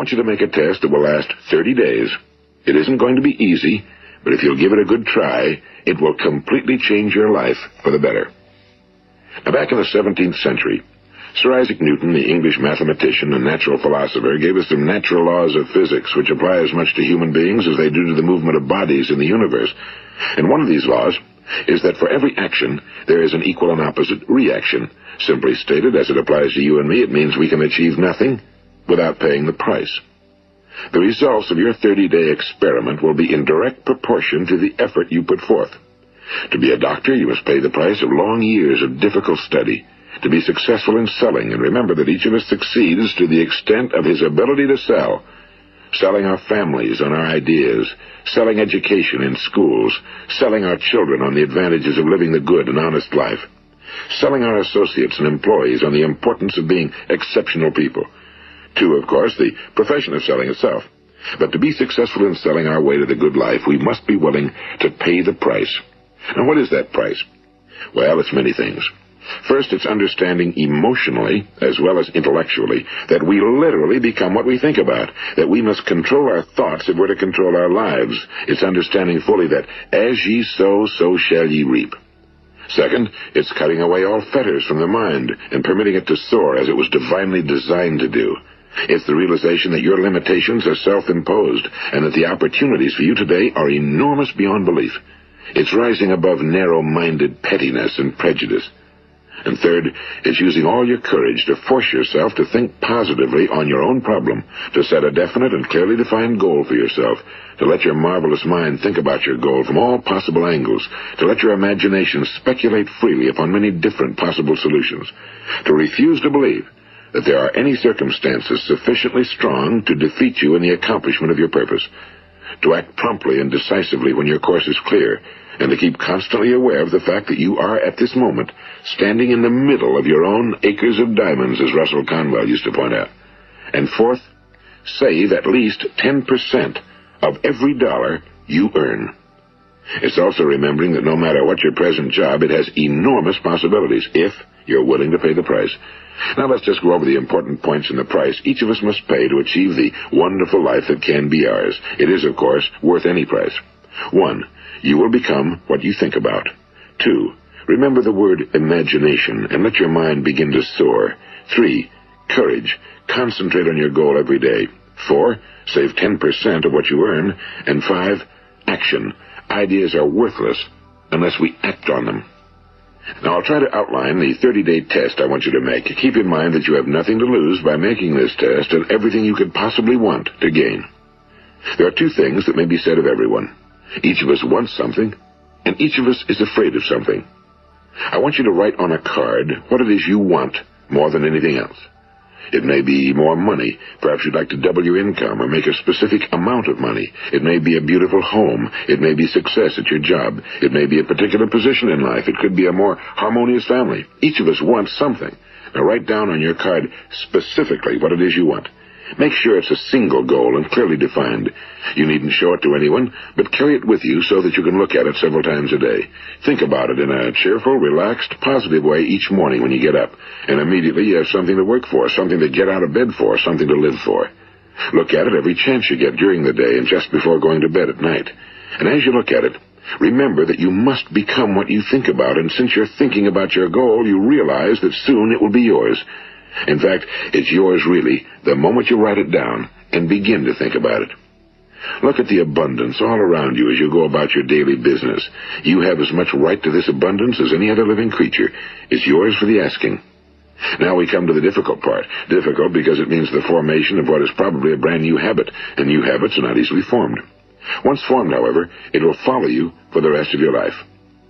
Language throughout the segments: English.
want you to make a test that will last 30 days. It isn't going to be easy, but if you'll give it a good try, it will completely change your life for the better. Now, back in the 17th century, Sir Isaac Newton, the English mathematician and natural philosopher, gave us some natural laws of physics which apply as much to human beings as they do to the movement of bodies in the universe. And one of these laws is that for every action, there is an equal and opposite reaction. Simply stated, as it applies to you and me, it means we can achieve nothing without paying the price. The results of your 30-day experiment will be in direct proportion to the effort you put forth. To be a doctor, you must pay the price of long years of difficult study. To be successful in selling, and remember that each of us succeeds to the extent of his ability to sell. Selling our families on our ideas, selling education in schools, selling our children on the advantages of living the good and honest life, selling our associates and employees on the importance of being exceptional people. To, of course, the profession of selling itself. But to be successful in selling our way to the good life, we must be willing to pay the price. Now, what is that price? Well, it's many things. First, it's understanding emotionally, as well as intellectually, that we literally become what we think about, that we must control our thoughts if we're to control our lives. It's understanding fully that as ye sow, so shall ye reap. Second, it's cutting away all fetters from the mind and permitting it to soar as it was divinely designed to do. It's the realization that your limitations are self-imposed and that the opportunities for you today are enormous beyond belief. It's rising above narrow-minded pettiness and prejudice. And third, it's using all your courage to force yourself to think positively on your own problem, to set a definite and clearly defined goal for yourself, to let your marvelous mind think about your goal from all possible angles, to let your imagination speculate freely upon many different possible solutions, to refuse to believe that there are any circumstances sufficiently strong to defeat you in the accomplishment of your purpose, to act promptly and decisively when your course is clear, and to keep constantly aware of the fact that you are, at this moment, standing in the middle of your own acres of diamonds, as Russell Conwell used to point out. And fourth, save at least 10% of every dollar you earn. It's also remembering that no matter what your present job, it has enormous possibilities, if you're willing to pay the price. Now let's just go over the important points in the price each of us must pay to achieve the wonderful life that can be ours. It is, of course, worth any price. 1. You will become what you think about. 2. Remember the word imagination and let your mind begin to soar. 3. Courage. Concentrate on your goal every day. 4. Save 10% of what you earn. And 5. Action. Ideas are worthless unless we act on them. Now, I'll try to outline the 30-day test I want you to make. Keep in mind that you have nothing to lose by making this test and everything you could possibly want to gain. There are two things that may be said of everyone. Each of us wants something, and each of us is afraid of something. I want you to write on a card what it is you want more than anything else. It may be more money. Perhaps you'd like to double your income or make a specific amount of money. It may be a beautiful home. It may be success at your job. It may be a particular position in life. It could be a more harmonious family. Each of us wants something. Now write down on your card specifically what it is you want. Make sure it's a single goal and clearly defined. You needn't show it to anyone, but carry it with you so that you can look at it several times a day. Think about it in a cheerful, relaxed, positive way each morning when you get up, and immediately you have something to work for, something to get out of bed for, something to live for. Look at it every chance you get during the day and just before going to bed at night. And as you look at it, remember that you must become what you think about, and since you're thinking about your goal, you realize that soon it will be yours. In fact, it's yours really the moment you write it down and begin to think about it. Look at the abundance all around you as you go about your daily business. You have as much right to this abundance as any other living creature. It's yours for the asking. Now we come to the difficult part. Difficult because it means the formation of what is probably a brand new habit, and new habits are not easily formed. Once formed, however, it will follow you for the rest of your life.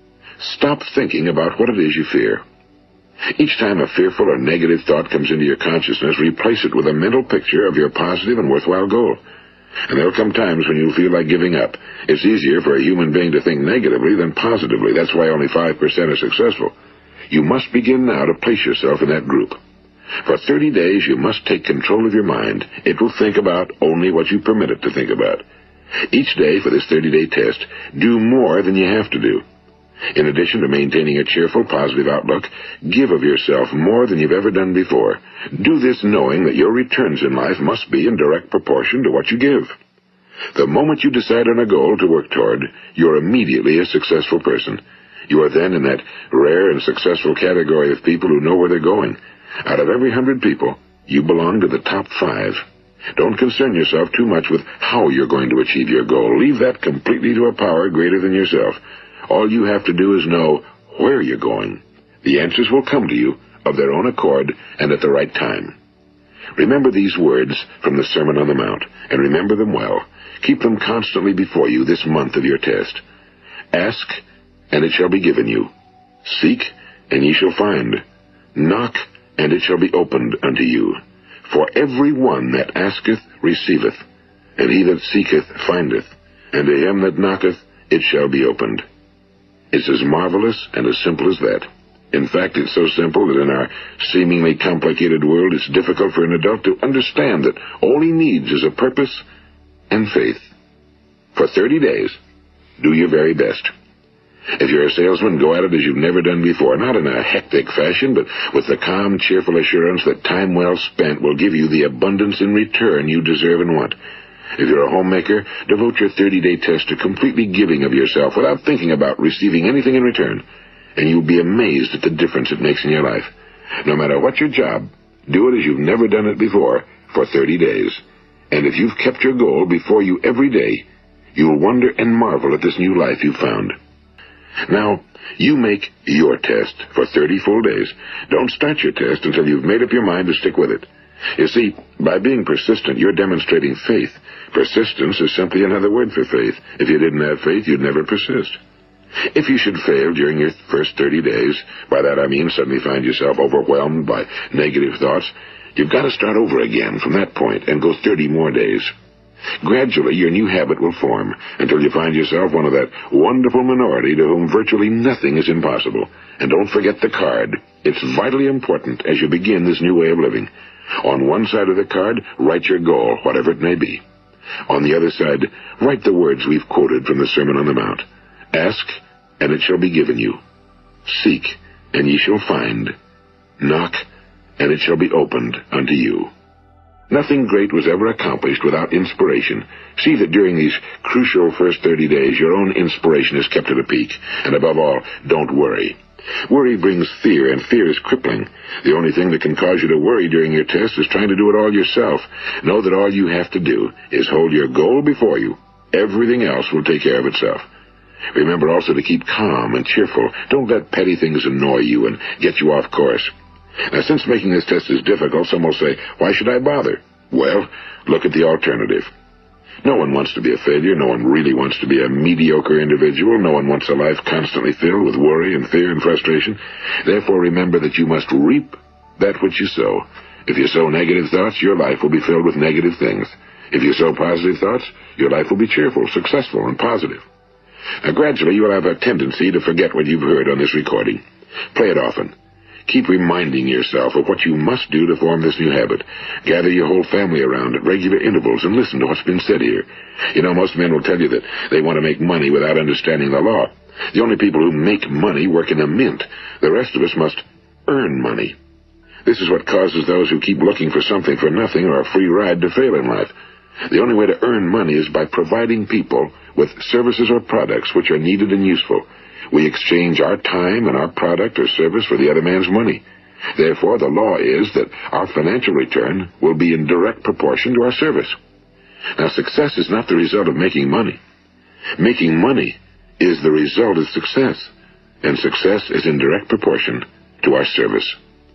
Stop thinking about what it is you fear. Each time a fearful or negative thought comes into your consciousness, replace it with a mental picture of your positive and worthwhile goal. And there'll come times when you'll feel like giving up. It's easier for a human being to think negatively than positively. That's why only 5% are successful. You must begin now to place yourself in that group. For 30 days, you must take control of your mind. It will think about only what you permit it to think about. Each day for this 30-day test, do more than you have to do. In addition to maintaining a cheerful, positive outlook, give of yourself more than you've ever done before. Do this knowing that your returns in life must be in direct proportion to what you give. The moment you decide on a goal to work toward, you're immediately a successful person. You are then in that rare and successful category of people who know where they're going. Out of every 100 people, you belong to the top 5. Don't concern yourself too much with how you're going to achieve your goal. Leave that completely to a power greater than yourself. All you have to do is know where you're going. The answers will come to you of their own accord and at the right time. Remember these words from the Sermon on the Mount, and remember them well. Keep them constantly before you this month of your test. Ask, and it shall be given you. Seek, and ye shall find. Knock, and it shall be opened unto you. For every one that asketh receiveth, and he that seeketh findeth, and to him that knocketh it shall be opened. It's as marvelous and as simple as that. In fact, it's so simple that in our seemingly complicated world, it's difficult for an adult to understand that all he needs is a purpose and faith. For 30 days, do your very best. If you're a salesman, go at it as you've never done before, not in a hectic fashion, but with the calm, cheerful assurance that time well spent will give you the abundance in return you deserve and want. If you're a homemaker, devote your 30-day test to completely giving of yourself without thinking about receiving anything in return, and you'll be amazed at the difference it makes in your life. No matter what your job, do it as you've never done it before for 30 days. And if you've kept your goal before you every day, you'll wonder and marvel at this new life you've found. Now, you make your test for 30 full days. Don't start your test until you've made up your mind to stick with it. You see, by being persistent, you're demonstrating faith. Persistence is simply another word for faith. If you didn't have faith, you'd never persist. If you should fail during your first 30 days, by that I mean suddenly find yourself overwhelmed by negative thoughts, you've got to start over again from that point and go 30 more days. Gradually, your new habit will form until you find yourself one of that wonderful minority to whom virtually nothing is impossible. And don't forget the card. It's vitally important as you begin this new way of living. On one side of the card, write your goal, whatever it may be. On the other side, write the words we've quoted from the Sermon on the Mount. Ask, and it shall be given you. Seek, and ye shall find. Knock, and it shall be opened unto you. Nothing great was ever accomplished without inspiration. See that during these crucial first 30 days, your own inspiration is kept at a peak. And above all, don't worry. Worry brings fear, and fear is crippling. The only thing that can cause you to worry during your test is trying to do it all yourself. Know that all you have to do is hold your goal before you. Everything else will take care of itself. Remember also to keep calm and cheerful. Don't let petty things annoy you and get you off course. Now, since making this test is difficult, some will say, why should I bother? Well, look at the alternative. No one wants to be a failure. No one really wants to be a mediocre individual. No one wants a life constantly filled with worry and fear and frustration. Therefore, remember that you must reap that which you sow. If you sow negative thoughts, your life will be filled with negative things. If you sow positive thoughts, your life will be cheerful, successful, and positive. Now, gradually, you will have a tendency to forget what you've heard on this recording. Play it often. Keep reminding yourself of what you must do to form this new habit. Gather your whole family around at regular intervals and listen to what's been said here. You know, most men will tell you that they want to make money without understanding the law. The only people who make money work in a mint. The rest of us must earn money. This is what causes those who keep looking for something for nothing or a free ride to fail in life. The only way to earn money is by providing people with services or products which are needed and useful. We exchange our time and our product or service for the other man's money. Therefore, the law is that our financial return will be in direct proportion to our service. Now, success is not the result of making money. Making money is the result of success, and success is in direct proportion to our service.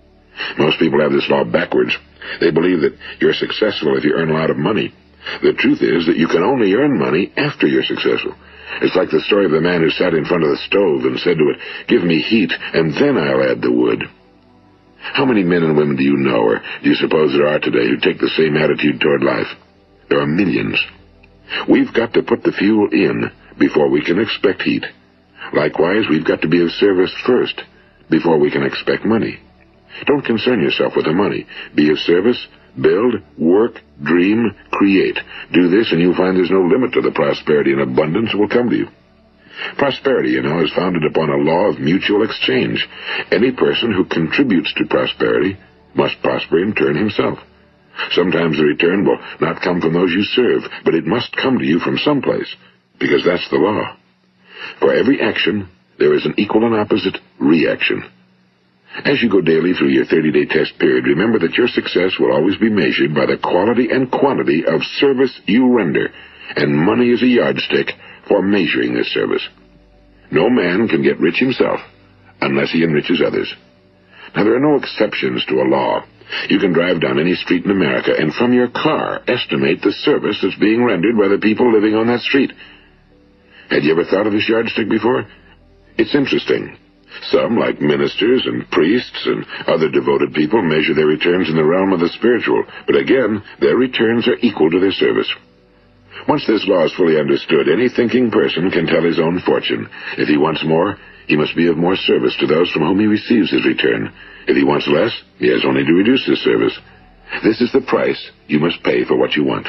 Most people have this law backwards. They believe that you're successful if you earn a lot of money. The truth is that you can only earn money after you're successful. It's like the story of the man who sat in front of the stove and said to it, "Give me heat, and then I'll add the wood." How many men and women do you know, or do you suppose there are today, who take the same attitude toward life? There are millions. We've got to put the fuel in before we can expect heat. Likewise, we've got to be of service first before we can expect money. Don't concern yourself with the money. Be of service, build, work, dream, create. Do this, and you'll find there's no limit to the prosperity and abundance that will come to you. Prosperity, is founded upon a law of mutual exchange. Any person who contributes to prosperity must prosper in turn himself. Sometimes the return will not come from those you serve, but it must come to you from someplace, because that's the law. For every action, there is an equal and opposite reaction. As you go daily through your 30-day test period, remember that your success will always be measured by the quality and quantity of service you render, and money is a yardstick for measuring this service. No man can get rich himself unless he enriches others. Now, there are no exceptions to a law. You can drive down any street in America and from your car estimate the service that's being rendered by the people living on that street. Had you ever thought of this yardstick before? It's interesting. Some, like ministers and priests and other devoted people, measure their returns in the realm of the spiritual, but again, their returns are equal to their service. Once this law is fully understood, any thinking person can tell his own fortune. If he wants more, he must be of more service to those from whom he receives his return. If he wants less, he has only to reduce his service. This is the price you must pay for what you want.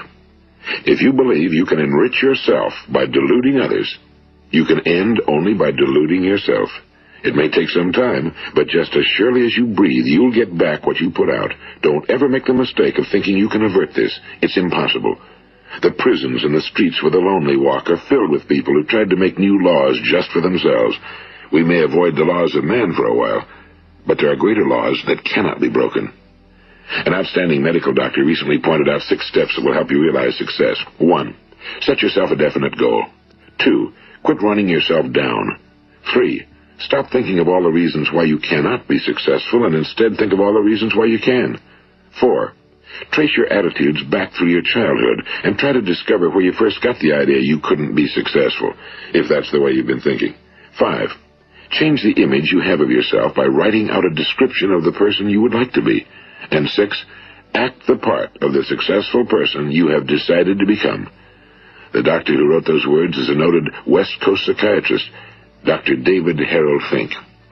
If you believe you can enrich yourself by deluding others, you can end only by deluding yourself. It may take some time, but just as surely as you breathe, you'll get back what you put out. Don't ever make the mistake of thinking you can avert this. It's impossible. The prisons and the streets where the lonely walk are filled with people who tried to make new laws just for themselves. We may avoid the laws of man for a while, but there are greater laws that cannot be broken. An outstanding medical doctor recently pointed out 6 steps that will help you realize success. 1. Set yourself a definite goal. 2. Quit running yourself down. 3. Stop thinking of all the reasons why you cannot be successful and instead think of all the reasons why you can. 4. Trace your attitudes back through your childhood and try to discover where you first got the idea you couldn't be successful, if that's the way you've been thinking. 5. Change the image you have of yourself by writing out a description of the person you would like to be. And 6. Act the part of the successful person you have decided to become. The doctor who wrote those words is a noted West Coast psychiatrist, Dr. David Harold Fink.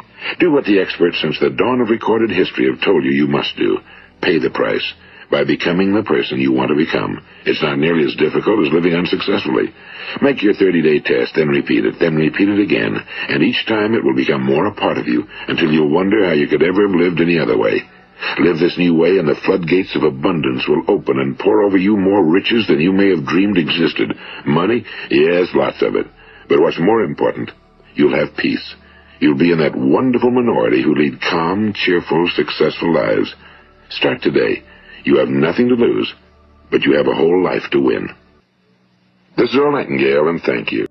Do what the experts since the dawn of recorded history have told you must do. Pay the price by becoming the person you want to become. It's not nearly as difficult as living unsuccessfully. Make your 30-day test, then repeat it again, and each time it will become more a part of you until you'll wonder how you could ever have lived any other way. Live this new way, and the floodgates of abundance will open and pour over you more riches than you may have dreamed existed. Money? Yes, lots of it. But what's more important, you'll have peace. You'll be in that wonderful minority who lead calm, cheerful, successful lives. Start today. You have nothing to lose, but you have a whole life to win. This is Earl Nightingale, and thank you.